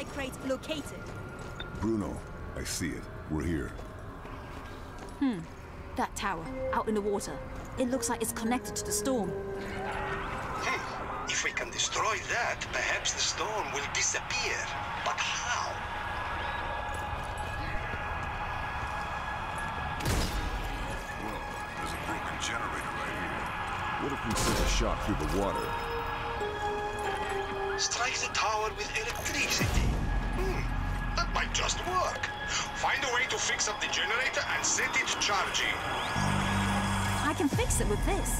supply crate located? Bruno, I see it. We're here. That tower, out in the water. It looks like it's connected to the storm. If we can destroy that, perhaps the storm will disappear. But how? Whoa, there's a broken generator right here. What if we send a shock through the water? Strike the tower with electricity. That might just work. Find a way to fix up the generator and set it charging. I can fix it with this.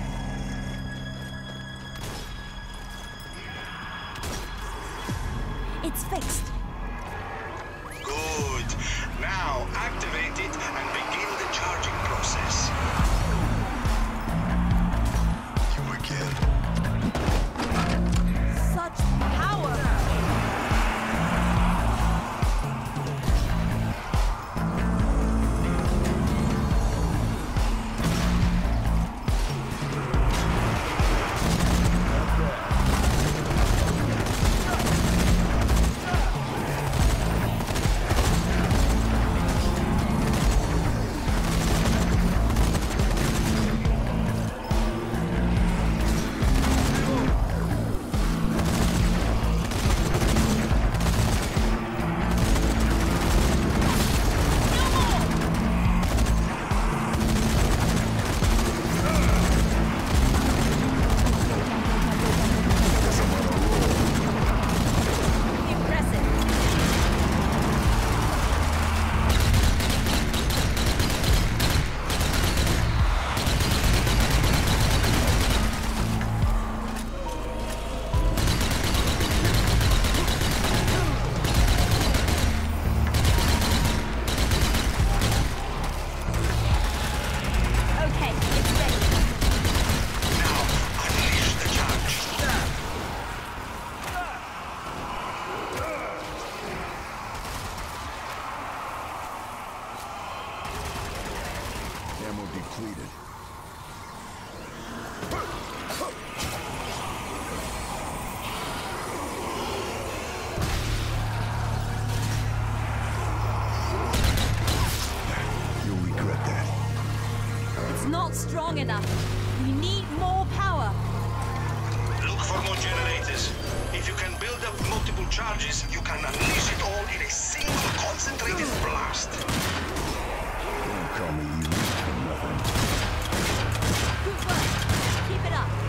It's fixed. Good. Now activate it and begin the charging process. You again. Such power! Ammo depleted. You'll regret that. It's not strong enough. We need more power. Look for more generators. If you can build up multiple charges, you can unleash it all in a single concentrated blast. Don't call me you for nothing. Good work. Keep it up.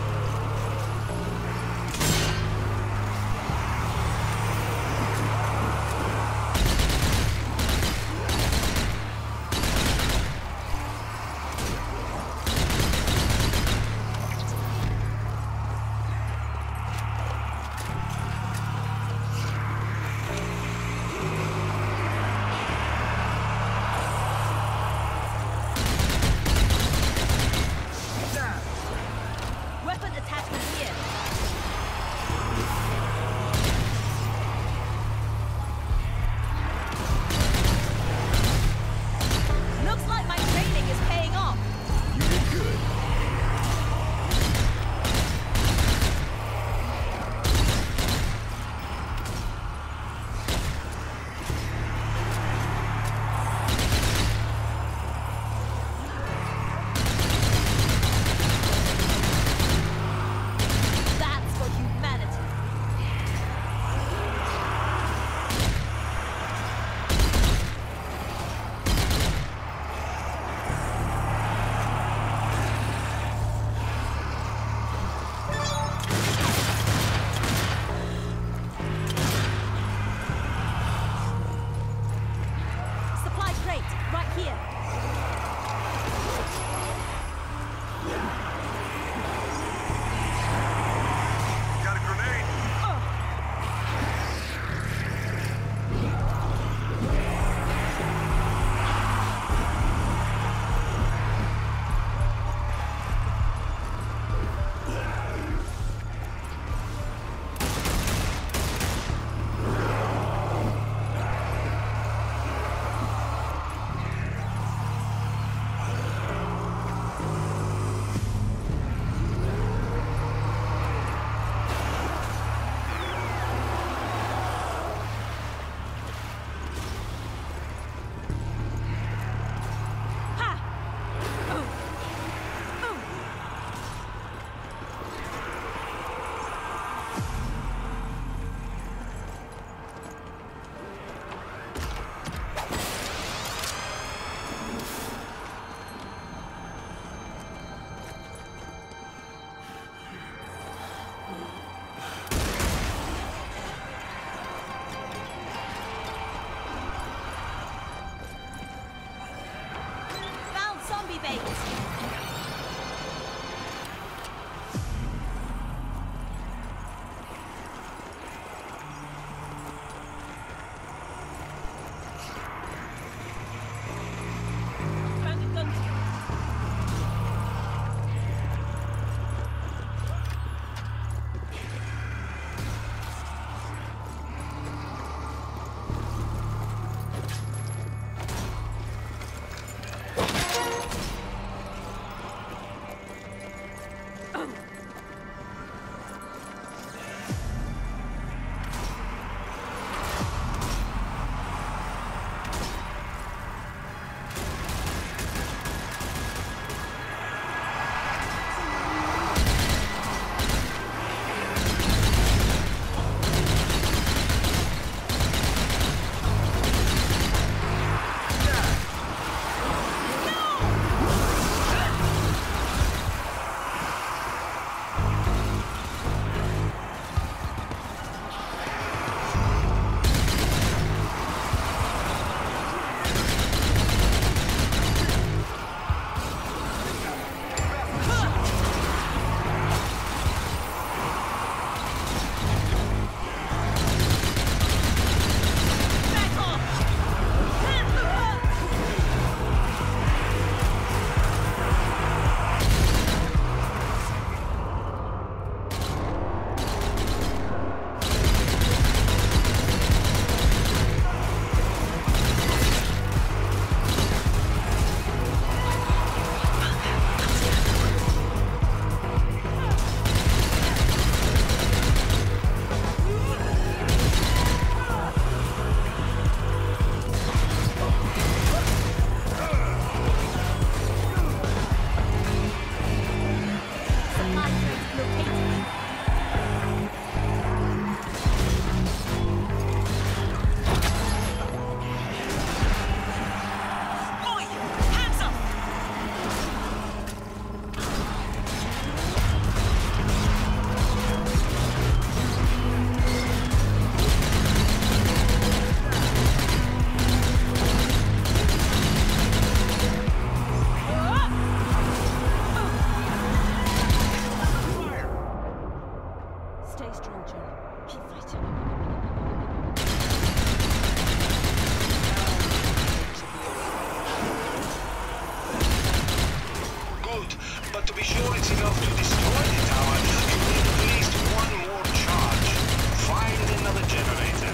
To be sure it's enough to destroy the tower, you need at least one more charge. Find another generator.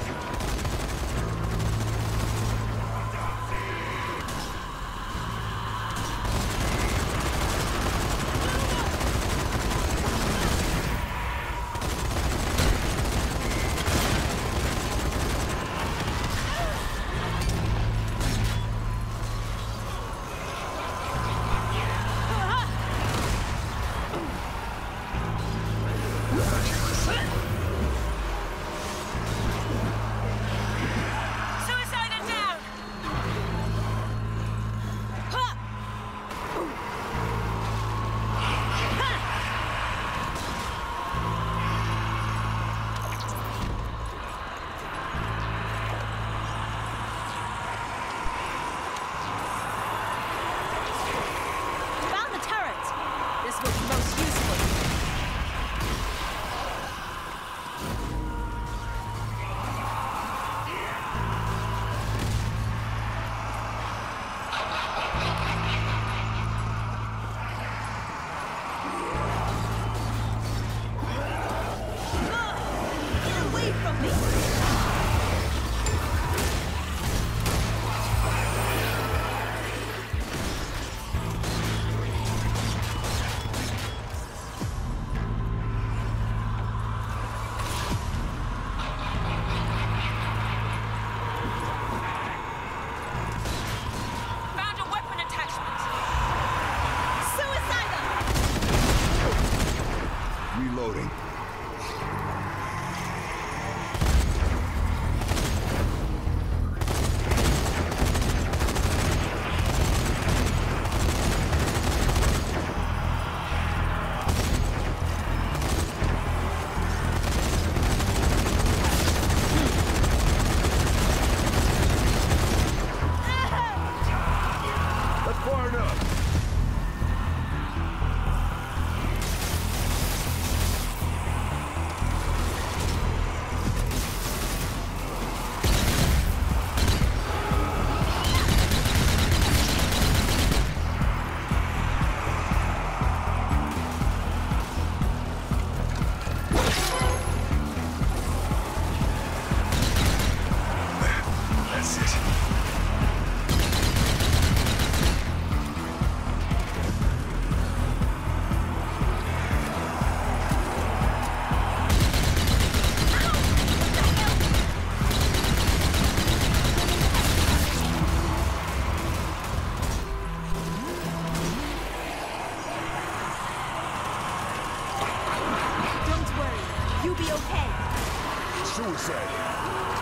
Suicider down! Ha! Found the turret! This will be most useful. Get away from me! Found a weapon attachment! Suicider! Reloading. That's far enough. That's it. Don't worry, you'll be okay. Suicide.